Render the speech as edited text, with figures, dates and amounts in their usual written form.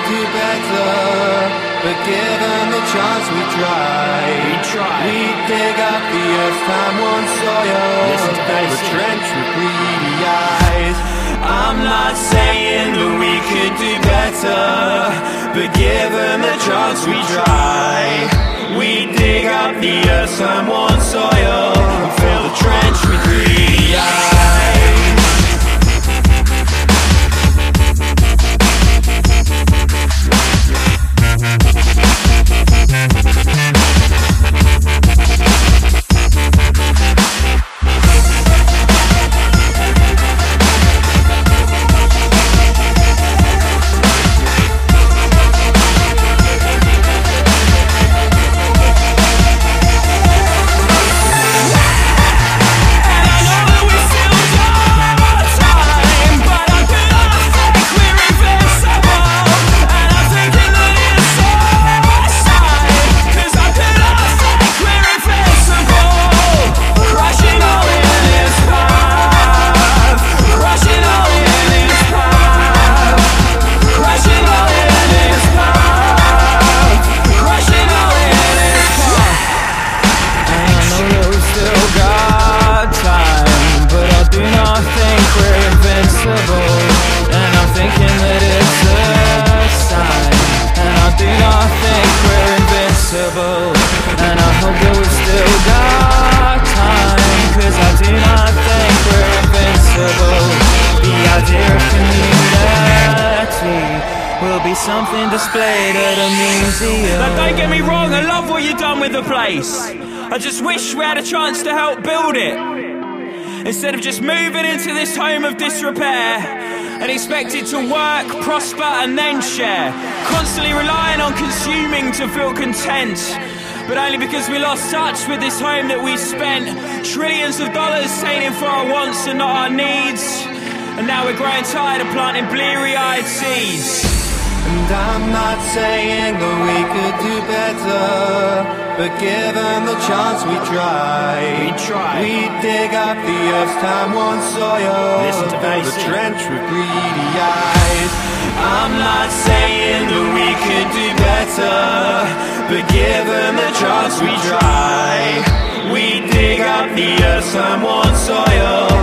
do better, but given the chance we try. We dig up the earth's time-worn soil, build a trench with greedy eyes. I'm not saying that we could do better, but given the chance we try. We dig up the earth's time-worn soil and fill the trench with greedy eyes. And I hope that we've still got time, 'cause I do not think we're invincible. The idea of community will be something displayed at a museum. Now don't get me wrong, I love what you've done with the place. I just wish we had a chance to help build it, instead of just moving into this home of disrepair and expected to work, prosper and then share. Constantly relying on consuming to feel content, but only because we lost touch with this home that we spent trillions of dollars saving for our wants and not our needs. And now we're growing tired of planting bleary-eyed seeds. And I'm not saying that we could do better, but given the chance we try. We dig up the earth's time-worn soil, build a trench with greedy eyes. I'm not saying that we could do better, but given the chance we try. We dig up the earth's time-worn soil,